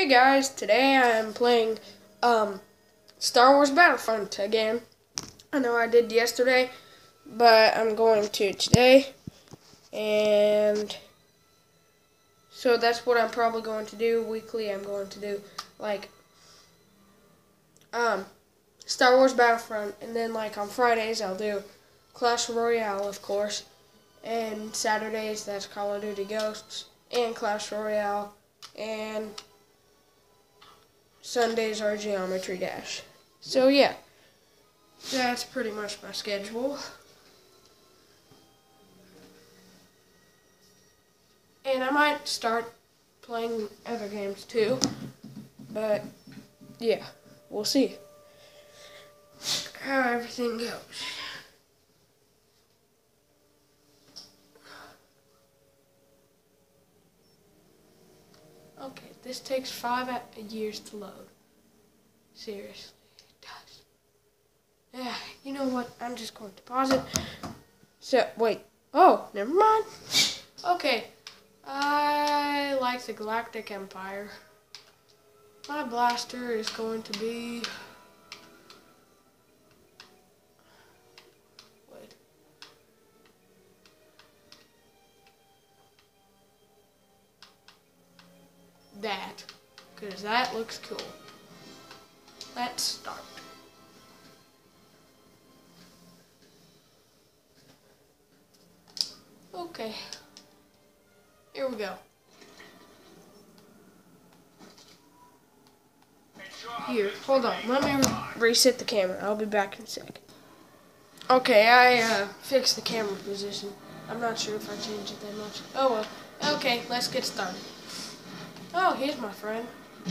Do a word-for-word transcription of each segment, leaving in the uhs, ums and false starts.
Hey guys, today I am playing um, Star Wars Battlefront again. I know I did yesterday, but I'm going to today. And so that's what I'm probably going to do. Weekly I'm going to do like um, Star Wars Battlefront. And then like on Fridays I'll do Clash Royale, of course. And Saturdays that's Call of Duty Ghosts and Clash Royale. And Sundays are Geometry Dash. So yeah, that's pretty much my schedule. And I might start playing other games too, but yeah, we'll see how everything goes. Okay, this takes five years to load. Seriously, it does. Yeah, you know what? I'm just going to pause it. So, wait. Oh, never mind. Okay. I like the Galactic Empire. My blaster is going to be... Wait. That. Because that looks cool. Let's start. Okay. Here we go. Here, hold on. Let me reset the camera. I'll be back in a sec. Okay, I uh, fixed the camera position. I'm not sure if I changed it that much. Oh well. Okay, let's get started. Oh, here's my friend.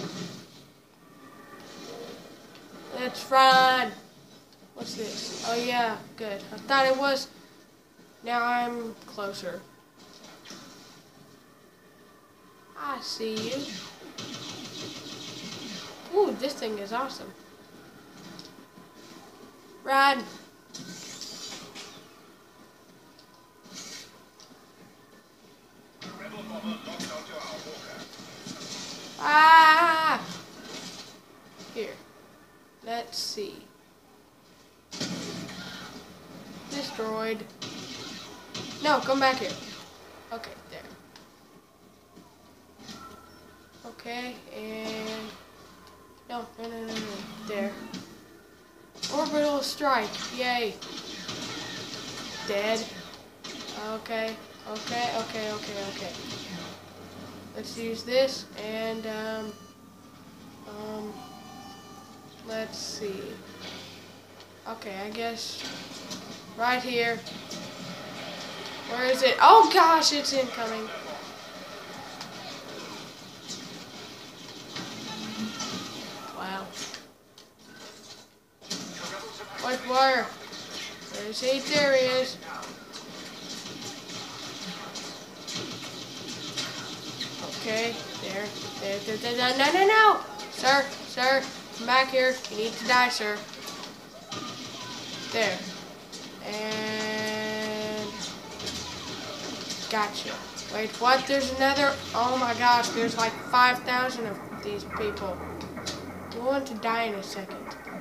Let's run. What's this? Oh yeah, good. I thought it was. Now I'm closer. I see you. Ooh, this thing is awesome. Run. Ah! Here. Let's see. Destroyed. No, come back here. Okay, there. Okay, and... No, no, no, no, no. There. Orbital strike. Yay. Dead. Okay, okay, okay, okay, okay. Let's use this, and, um... Um... Let's see. Okay, I guess... Right here. Where is it? Oh gosh, it's incoming. Wow. What wire? There's he. There he is. Okay, there, there, there, there, there. No, no, no! Sir, sir, come back here. You need to die, sir. There. And... Gotcha. Wait, what? There's another... Oh my gosh, there's like five thousand of these people. I'm going to die in a second.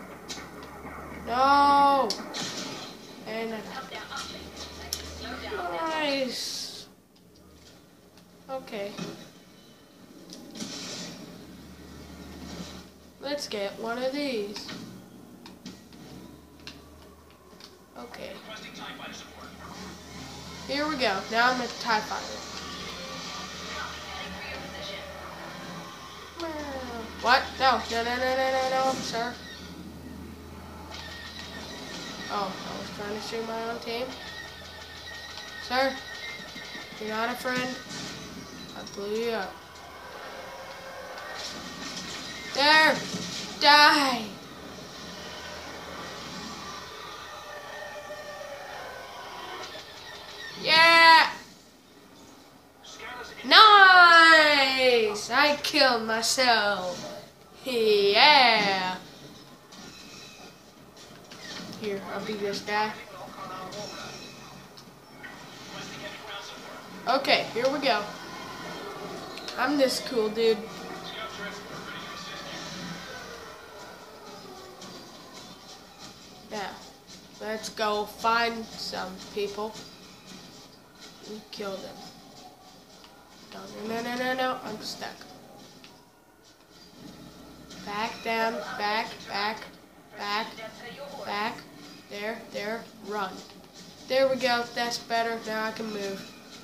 No! And... Nice. Okay. Let's get one of these. Okay. Here we go. Now I'm at the TIE Fighter. What? No. No, no, no, no, no, no, sir. Oh, I was trying to shoot my own team. Sir, you're not a friend. I blew you up. There! Die! Yeah! Nice! I killed myself. Yeah! Here, I'll be this guy. Okay, here we go. I'm this cool dude. Now, let's go find some people and kill them. No, no, no, no, no, I'm stuck. Back down, back, back, back, back. There, there, run. There we go, that's better. Now I can move.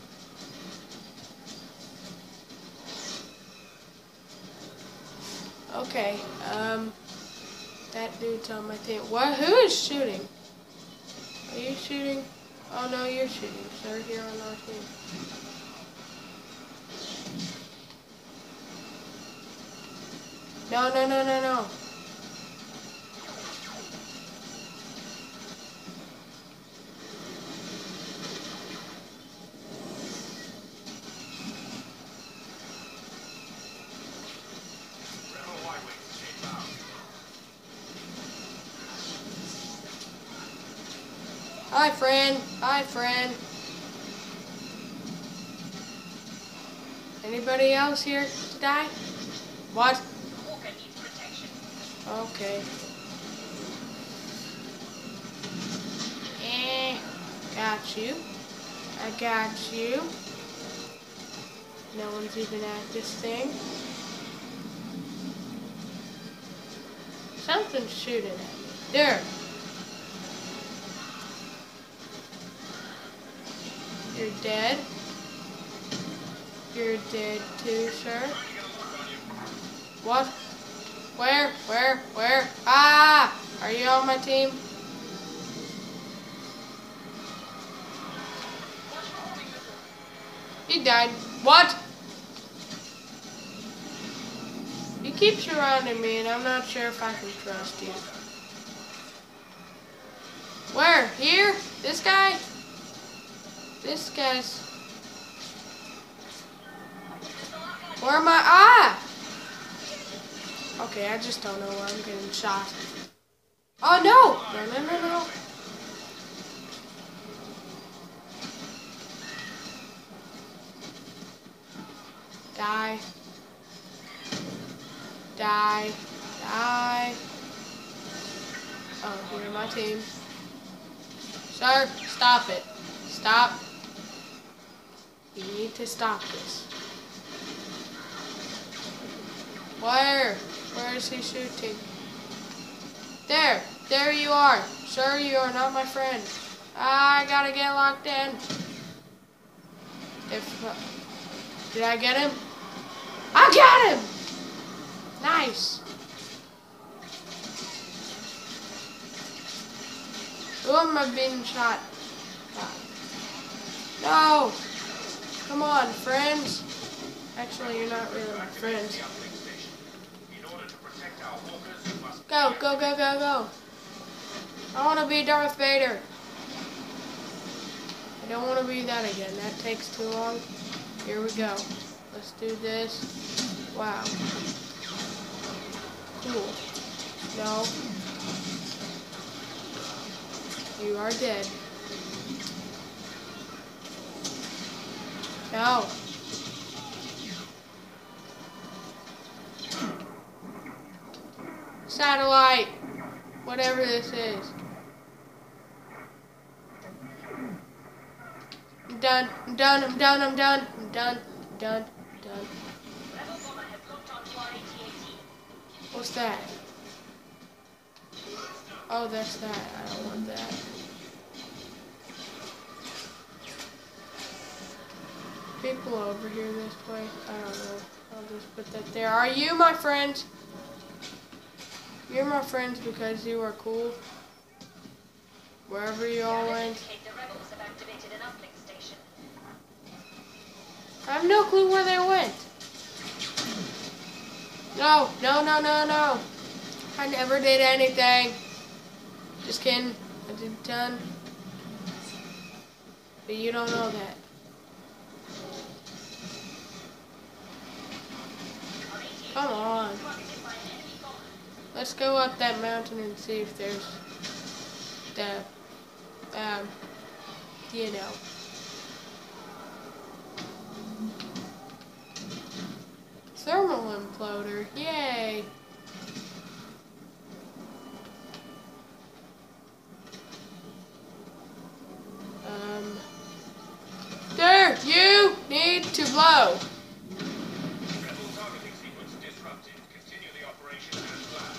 Okay, um, that dude's on my team. What? Who is shooting? Are you shooting? Oh no, you're shooting, sir, here on our team. No, no, no, no, no. Hi, friend. Hi, friend. Anybody else here to die? What? Okay. Eh, got you. I got you. No one's even at this thing. Something's shooting at me. There. You're dead. You're dead too, sir. What? Where? Where? Where? Ah! Are you on my team? He died. What? You keep surrounding me and I'm not sure if I can trust you. Where? Here? This guy? This guy's... Where am I? Ah! Okay, I just don't know where I'm getting shot. Oh no! No, no, no, no. Die. Die. Die. Oh, you're my team. Sir, stop it. Stop. You need to stop this. Where? Where is he shooting? There. There you are. Sir, you are not my friend. I gotta get locked in. If... Uh, did I get him? I got him! Nice. Who am I being shot by? No! Come on, friends. Actually, you're not really my friends. Go, go, go, go, go. I want to be Darth Vader. I don't want to be that again. That takes too long. Here we go. Let's do this. Wow. Cool. No. You are dead. No. Satellite. Whatever this is. I'm done. I'm done. I'm done. I'm done. I'm done. I'm done. I'm done. What's that? Oh, that's that. I don't want that. People over here this way. I don't know. I'll just put that there. Are you my friends? You're my friends because you are cool. Wherever you all went. I have no clue where they went. No, no, no, no, no. I never did anything. Just kidding. I did a ton. But you don't know that. Come on. Let's go up that mountain and see if there's the, um, you know. Thermal imploder. Yay. slow. Rebel targeting sequence disrupted. Continue the operation as planned.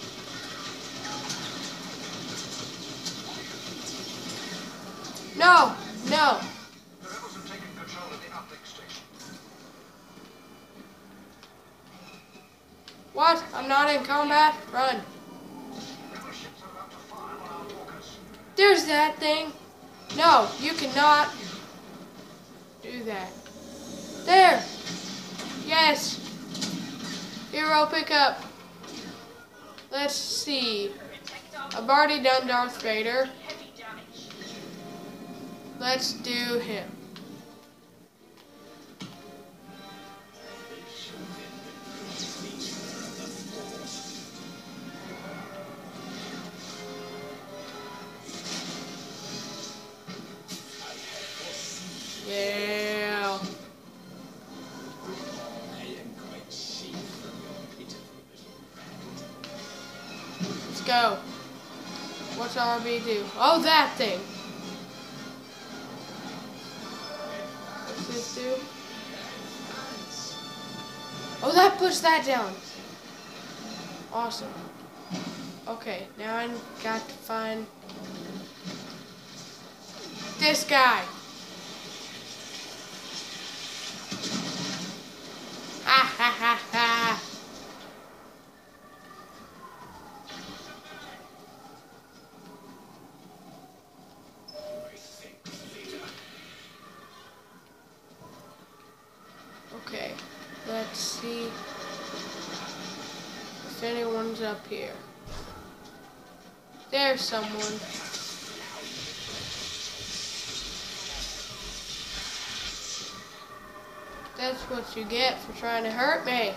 No, no. The rebels have taken control of the uplink station. What? I'm not in combat? Run. Rebel ships are about to fire on our walkers. There's that thing. No, you cannot do that. There. Yes. Hero pickup. Let's see. I've already done Darth Vader. Let's do him. Yeah. Let's go. What's R B do? Oh, that thing. What's this do? Oh, that pushed that down. Awesome. Okay, now I got to find this guy. Ha ha ha ha. Okay, let's see if anyone's up here. There's someone. That's what you get for trying to hurt me.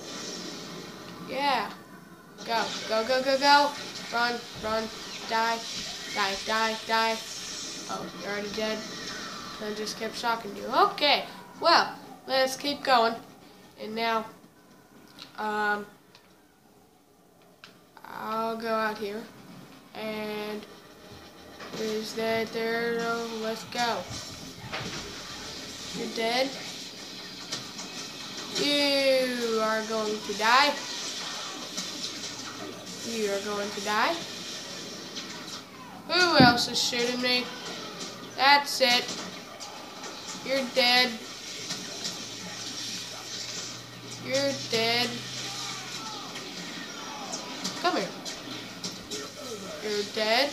Yeah. Go, go, go, go, go. Run, run, die, die, die, die. Oh, you're already dead. I just kept shocking you. Okay, well, let's keep going. And now, um, I'll go out here. And is that there? Oh, let's go. You're dead. You are going to die. You are going to die. Who else is shooting me? That's it. You're dead. You're dead. Come here. You're dead.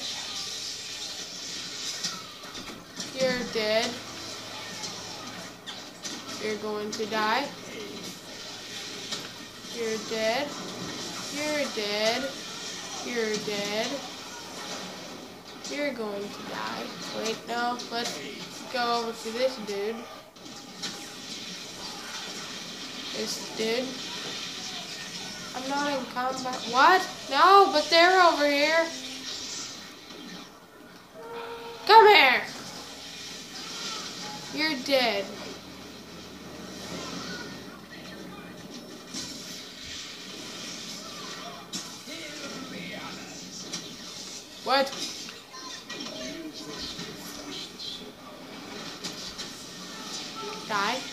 You're dead. You're going to die. You're dead. You're dead. You're dead. You're going to die. Wait, no. Let's go over to this dude. This dude. I'm not in combat. What? No, but they're over here. Come here. You're dead. What? Die.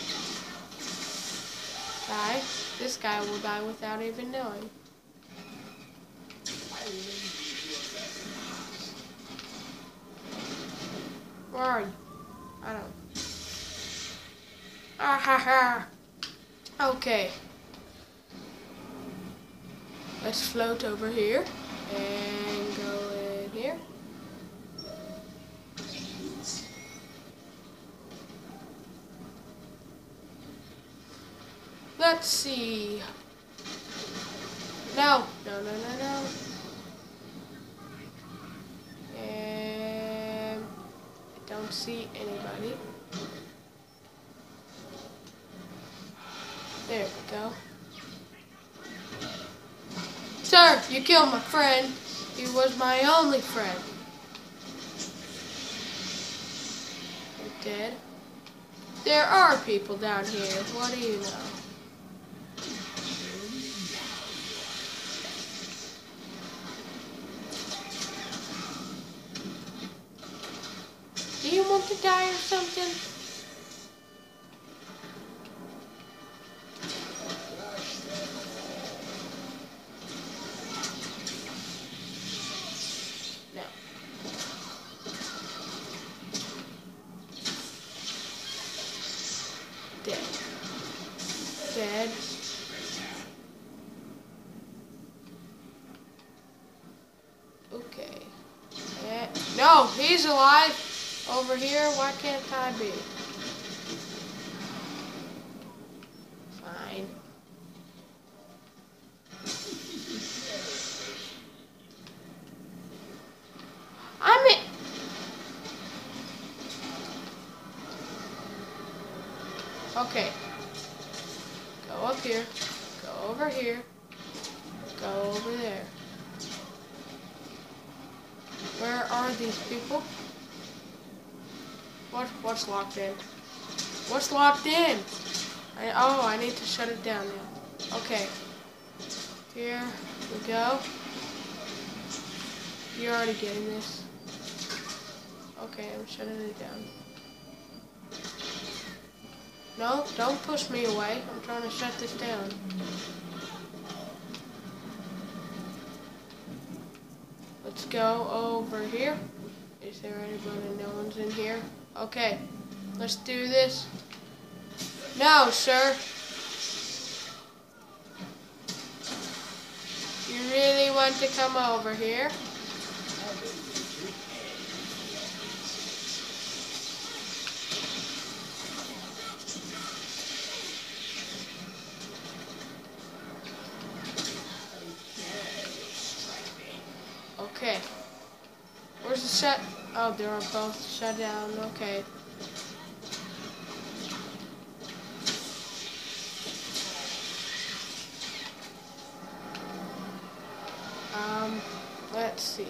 Die. This guy will die without even knowing. Where are you? I don't. Ah ha ha. Okay. Let's float over here and go in here. Let's see. No, no, no, no, no. And I don't see anybody. There we go. Sir, you killed my friend. He was my only friend. You're dead. There are people down here. What do you know? Do you want to die or something? he's alive over here. Why can't I be? Fine. I'm in. Okay. Go up here. Go over here. Go over there. Where are these people? What? What's locked in? What's locked in? I, oh, I need to shut it down now. Okay. Here we go. You're already getting this. Okay, I'm shutting it down. No, don't push me away. I'm trying to shut this down. Let's go over here. Is there anybody? No one's in here. Okay, let's do this. No, sir. You really want to come over here? Okay. Where's the shut? Oh, they're both shut down. Okay. Um, let's see.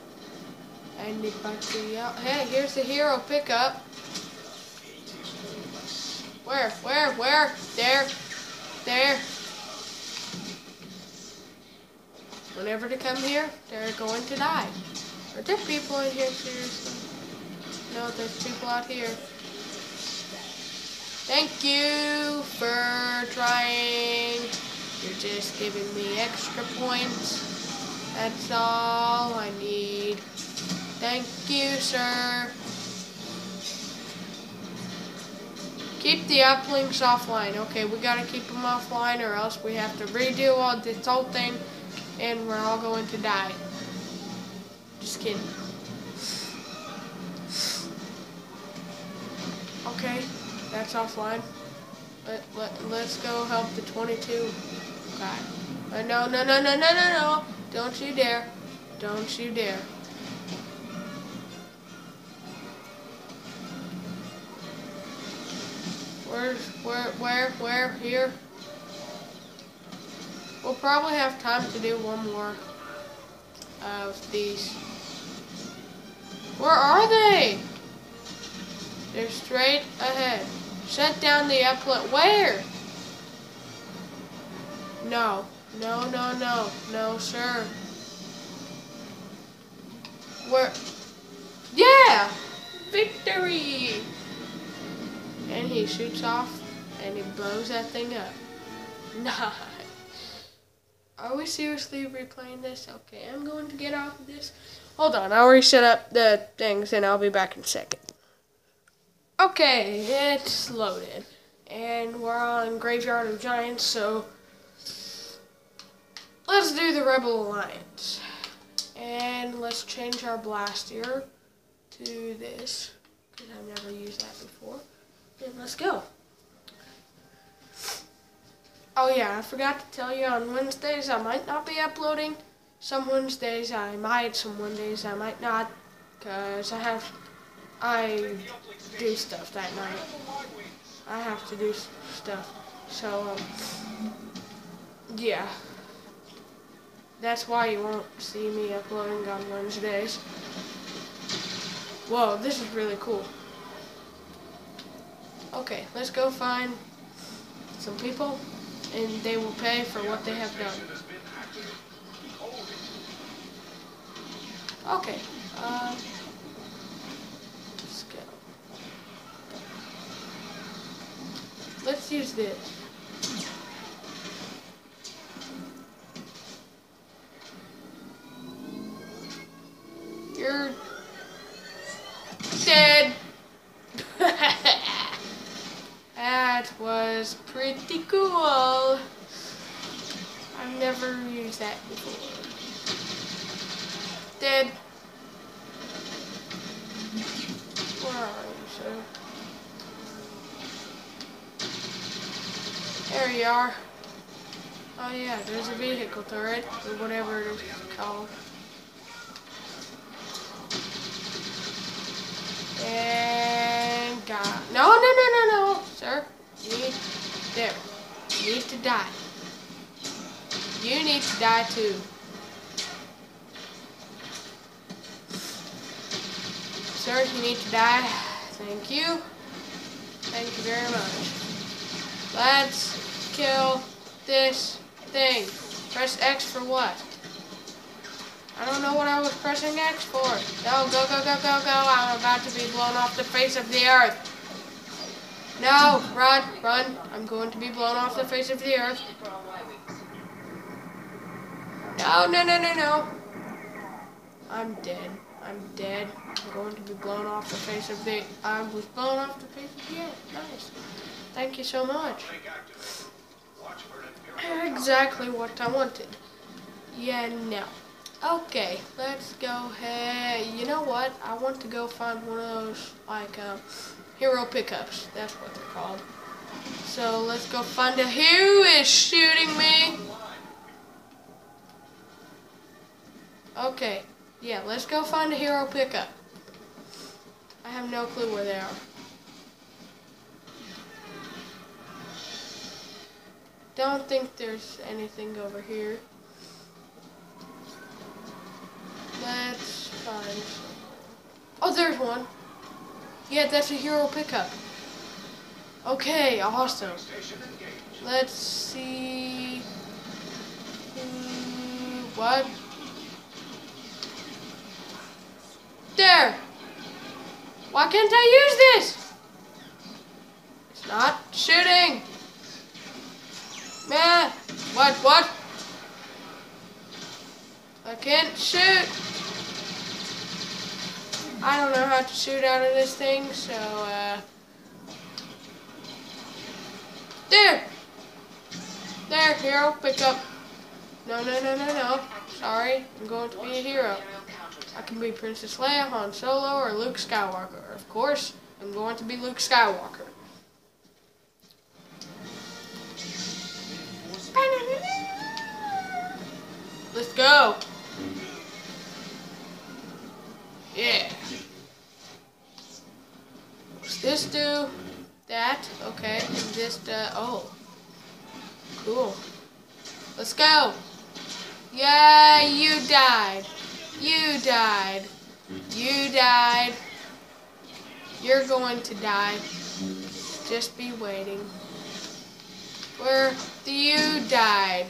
Anybody else? Hey, here's the hero pickup. Where? Where? Where? There. There. Whenever they come here, they're going to die. Are there people in here, seriously? No, there's people out here. Thank you for trying. You're just giving me extra points. That's all I need. Thank you, sir. Keep the uplinks offline. Okay, we gotta keep them offline or else we have to redo all this whole thing and we're all going to die. Just kidding. Okay, that's offline. Let, let, let's go help the twenty-two guy. Uh, no, no, no, no, no, no, no. Don't you dare. Don't you dare. Where's, where, where, where, here? We'll probably have time to do one more of these. Where are they? They're straight ahead. Shut down the upload. Where? No. No, no, no. No, sir. Where? Yeah! Victory! And he shoots off and he blows that thing up. Nice. Are we seriously replaying this? Okay, I'm going to get off of this. Hold on, I'll reset up the things and I'll be back in a second. Okay, it's loaded. And we're on Graveyard of Giants, so let's do the Rebel Alliance. And let's change our blaster to this, because I've never used that before. And let's go. Oh yeah, I forgot to tell you, on Wednesdays I might not be uploading. Some Wednesdays I might, some Wednesdays I might not, because I have, I do stuff that night. I have to do stuff. So, um, yeah. That's why you won't see me uploading on Wednesdays. Whoa, this is really cool. Okay, let's go find some people, and they will pay for what they have done. Okay, uh, let's go. Let's use this. You're dead. That was pretty cool. I've never used that before. Dead. so. There you are. Oh yeah, there's a vehicle turret, or whatever it is called. And God. No, no, no, no, no, sir. You need, there. You need to die. You need to die too. Sir, you need to die. Thank you. Thank you very much. Let's kill this thing. Press X for what? I don't know what I was pressing X for. No, go, go, go, go, go. I'm about to be blown off the face of the earth. No, run, run. I'm going to be blown off the face of the earth. No, no, no, no, no. I'm dead. I'm dead. I'm going to be blown off the face of the... I was blown off the face of the earth. Nice. Thank you so much. Exactly what I wanted. Yeah, no. Okay, let's go ahead. You know what? I want to go find one of those, like, uh, hero pickups. That's what they're called. So let's go find a... Who is shooting me? Okay. Yeah, let's go find a hero pickup. I have no clue where they are. Don't think there's anything over here. Let's find some. Oh, there's one. Yeah, that's a hero pickup. Okay, awesome. Let's see. Hmm, what? There! Why can't I use this? It's not shooting. Man, what, what? I can't shoot. I don't know how to shoot out of this thing, so, uh... There! There, hero, pick up. No, no, no, no, no. Sorry, I'm going to be a hero. I can be Princess Leia, Han Solo, or Luke Skywalker. Of course, I'm going to be Luke Skywalker. Let's go. Yeah. What's this do? That. Okay. And this, uh, oh. Cool. Let's go. Yeah, you died. You died. You died. You're going to die. Just be waiting. Where you died.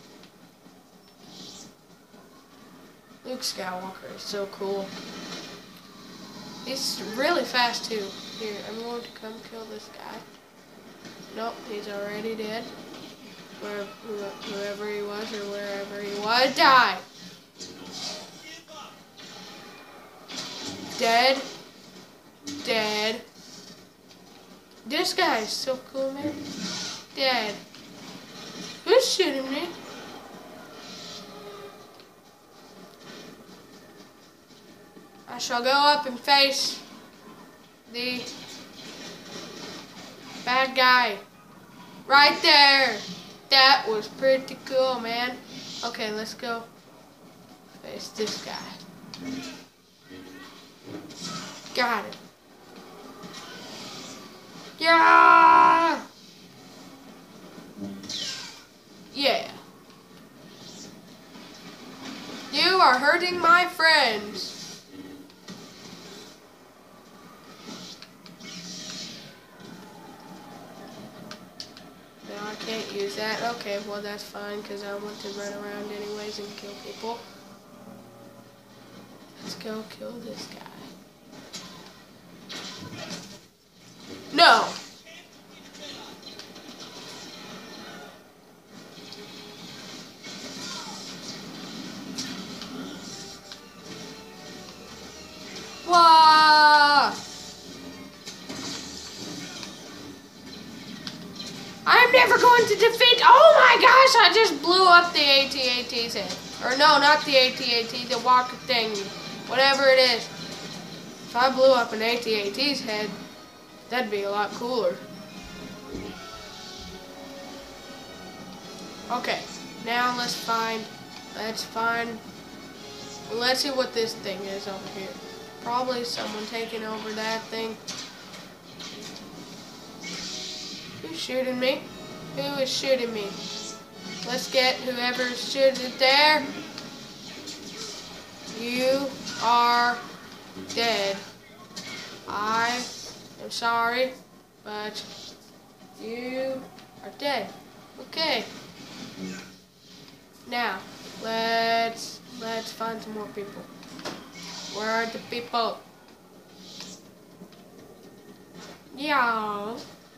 Luke Skywalker is so cool. He's really fast too. Here, I'm going to come kill this guy. Nope, he's already dead. Where, whoever he was or wherever he was, die. Dead. Dead. This guy is so cool, man. Dead. Who's shooting me? I shall go up and face the bad guy. Right there. That was pretty cool, man. Okay, let's go face this guy. Got it. Yeah! Yeah. You are hurting my friends. No, I can't use that. Okay, well that's fine because I want to run around anyways and kill people. Let's go kill this guy. No! Wah! I'm never going to defeat. Oh my gosh! I just blew up the A T A T's head. Or no, not the A T A T, the walker thing, whatever it is. If I blew up an A T A T's head, That'd be a lot cooler. Okay, now let's find, let's find, let's see what this thing is over here. Probably someone taking over that thing. Who's shooting me? Who is shooting me? Let's get whoever's shooting there. You are dead. I am sorry, but you are dead. Okay. Now, let's let's find some more people. Where are the people? Yeah.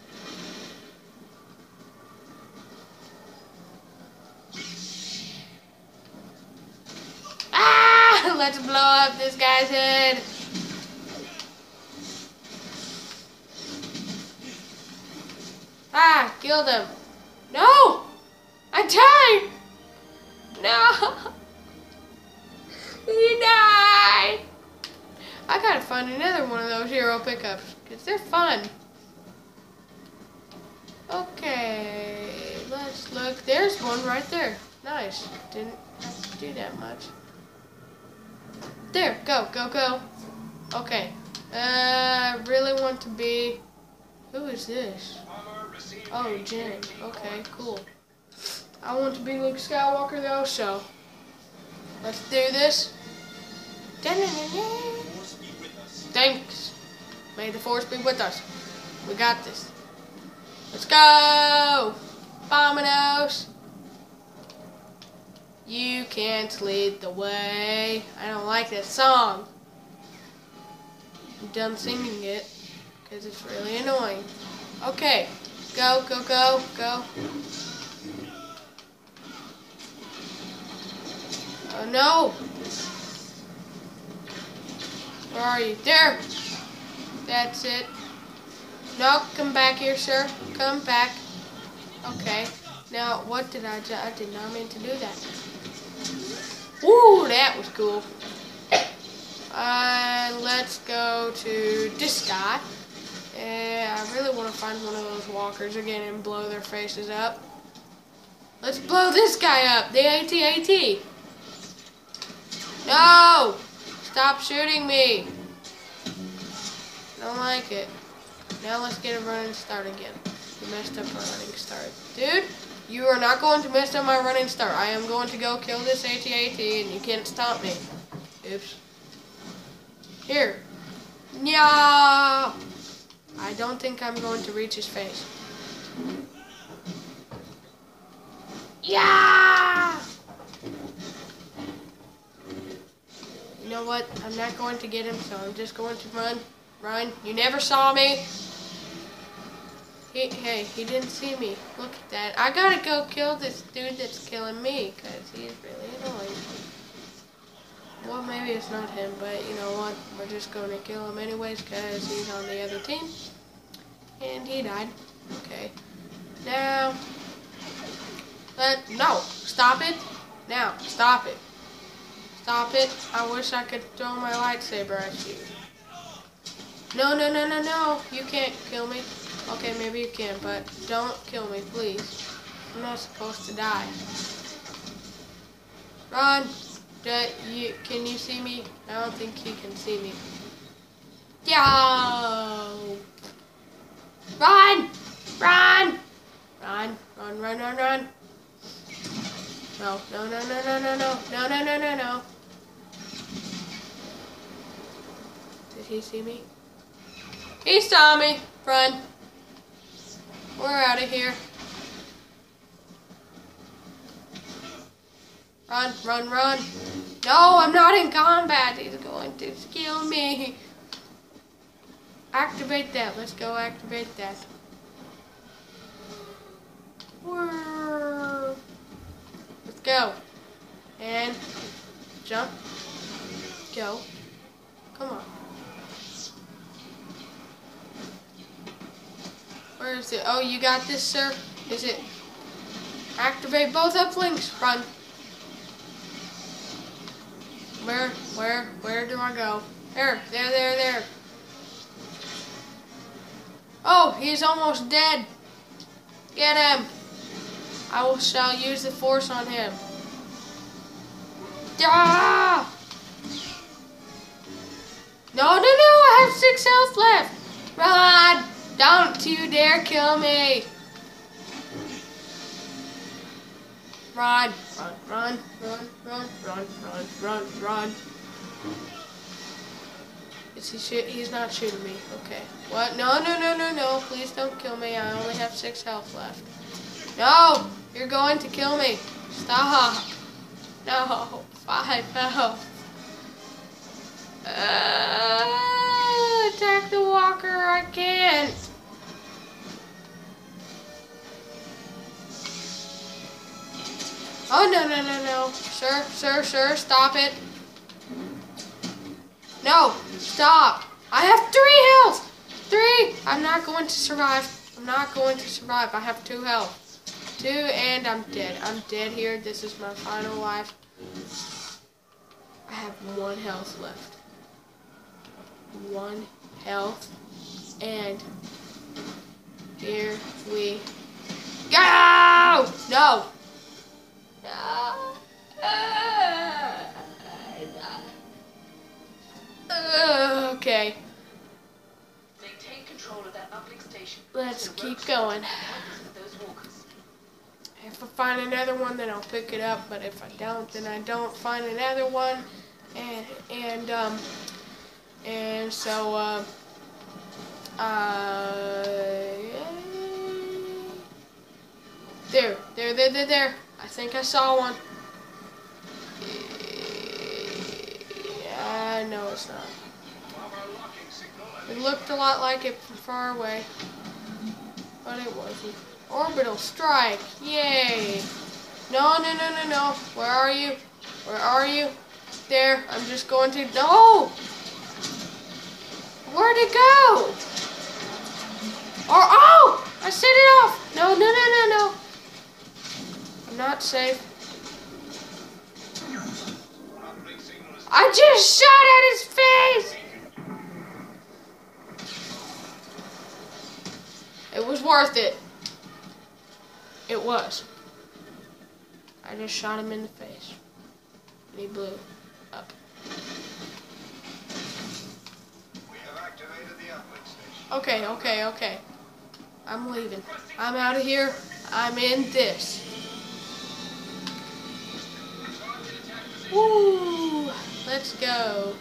Ah! Let's blow up this guy's head. Ah! Killed him. No! I died! No! He died! I gotta find another one of those hero pickups, because they're fun. Okay, let's look. There's one right there. Nice. Didn't have to do that much. There, go, go, go. Okay. Uh, I really want to be... Who is this? Oh, Jen. Okay, cool. I want to be Luke Skywalker though, so let's do this. Thanks. May the force be with us. We got this. Let's go! Vominos! You can't lead the way. I don't like that song. I'm done singing it because it's really annoying. Okay. Go, go, go, go. Oh no! Where are you? There! That's it. No, come back here, sir. Come back. Okay. Now, what did I do? I did not mean to do that. Woo, that was cool. Uh, let's go to this guy. And I really want to find one of those walkers again and blow their faces up. Let's blow this guy up. The A T A T. No! Stop shooting me. Don't like it. Now let's get a running start again. You messed up my running start. Dude, you are not going to mess up my running start. I am going to go kill this A T A T and you can't stop me. Oops. Here. Yeah. I don't think I'm going to reach his face. Yeah! You know what? I'm not going to get him, so I'm just going to run. Run. You never saw me. He, hey, he didn't see me. Look at that. I gotta go kill this dude that's killing me, because he's really annoying. Well, maybe it's not him, but you know what? We're just going to kill him anyways, because he's on the other team. And he died. Okay. Now, let, no, stop it. Now, stop it. Stop it. I wish I could throw my lightsaber at you. No, no, no, no, no. You can't kill me. Okay, maybe you can, but don't kill me, please. I'm not supposed to die. Run. Do you, can you see me? I don't think he can see me. Yo! Run! Run! Run, run, run, run, run. No, no, no, no, no, no, no, no, no, no, no, no. Did he see me? He saw me. Run. We're out of here. Run, run, run. No, I'm not in combat. He's going to kill me. Activate that. Let's go activate that. Whirr. Let's go. And jump. Go. Come on. Where is it? Oh, you got this, sir? Is it? Activate both uplinks. Run. Where, where, where do I go? There, there, there, there. Oh, he's almost dead. Get him. I will shall use the force on him. Ah! No, no, no, I have six health left. Run! Don't you dare kill me. Run, run, run, run, run, run, run, run, run. Is he shoot? He's not shooting me. Okay. What? No, no, no, no, no. Please don't kill me. I only have six health left. No! You're going to kill me. Stop. No. Five health. Uh, attack the walker. I can't. Oh, no, no, no, no. Sir, sir, sir, stop it. No, stop. I have three health. Three. I'm not going to survive. I'm not going to survive. I have two health. Two, and I'm dead. I'm dead here. This is my final life. I have one health left. One health. And here we go. No. No. Uh, okay. Maintain control of that uplink station. Let's keep going. If I find another one, then I'll pick it up. But if I don't, then I don't find another one. And and um and so uh, uh there, there, there, there, there. I think I saw one. Yeah, no, it's not. It looked a lot like it from far away, but it wasn't. Orbital strike! Yay! No, no, no, no, no. Where are you? Where are you? There. I'm just going to. No! Where'd it go? Or oh! I set it off. No, no, no, no, no. I'm not safe. I just shot at his face! It was worth it. It was. I just shot him in the face. And he blew up. We have activated the uplink station. Okay, okay, okay. I'm leaving. I'm out of here. I'm in this. Woo! Let's go.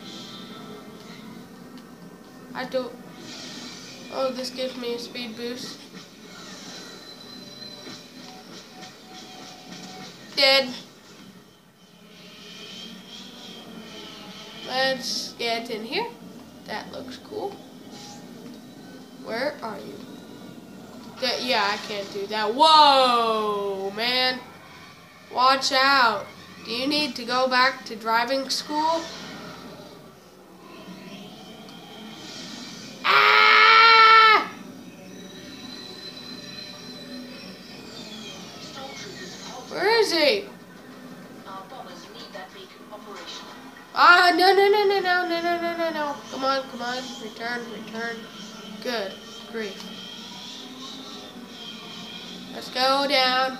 I don't. Oh, this gives me a speed boost. Dead. Let's get in here. That looks cool. Where are you? That, yeah, I can't do that. Whoa, man. Watch out. Do you need to go back to driving school? Ah! Where is he? Our bombers need that beacon operational. Ah, no, no, no, no, no, no, no, no, no, no. Come on, come on. Return, return. Good grief. Let's go down.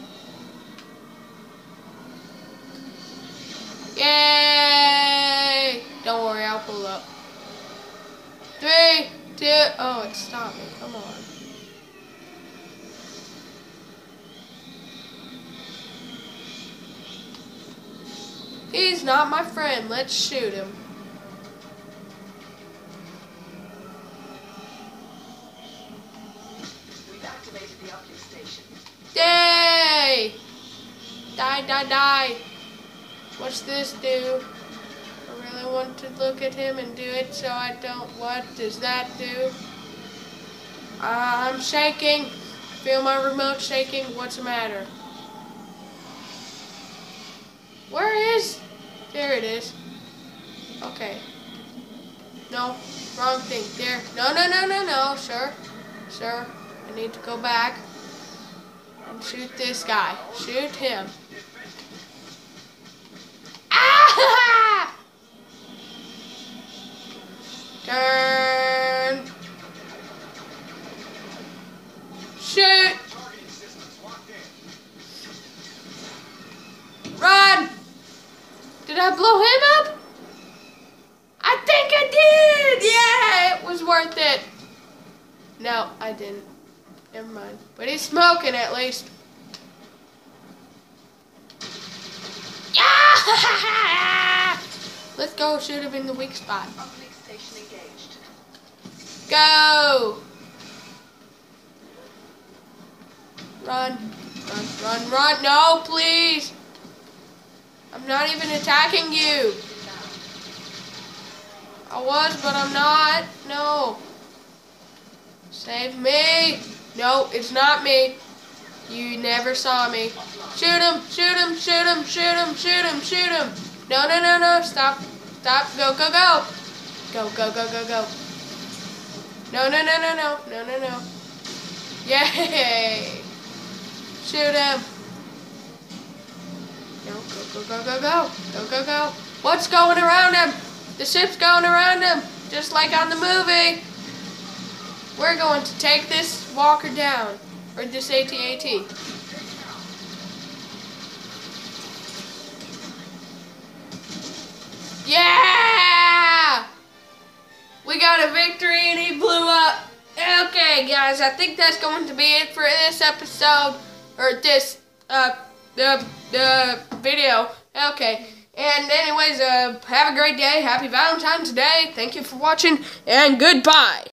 Yay! Don't worry, I'll pull up. Three, two, oh, it stopped me. Come on. He's not my friend. Let's shoot him. We've activated the uplink station. Yay! Die, die, die. What's this do? I really want to look at him and do it so I don't. What does that do? Uh, I'm shaking. Feel my remote shaking. What's the matter? Where is? There it is. Okay. No, wrong thing. There. No, no, no, no, no, sir. Sir, I need to go back and shoot this guy. Shoot him. Ah! Turn. Did I blow him up? I think I did! Yeah, it was worth it. No, I didn't. Never mind. But he's smoking at least. Yeah! Let's go shoot him in the weak spot. Uplink station engaged. Go! Run, run, run, run. No, please. I'm not even attacking you. I was, but I'm not. No. Save me. No, it's not me. You never saw me. Shoot him, shoot him, shoot him, shoot him, shoot him, shoot him. No, no, no, no. Stop. Stop. Go, go, go. Go, go, go, go, go. No, no, no, no, no. No, no, no. Yay. Shoot him. No, go, go, go, go, go. Go, go, go. What's going around him? The ship's going around him. Just like on the movie. We're going to take this walker down. Or this A T A T. Yeah! We got a victory and he blew up. Okay, guys, I think that's going to be it for this episode. Or this uh, uh, uh, video. Okay. And anyways, uh, have a great day. Happy Valentine's Day. Thank you for watching. And goodbye.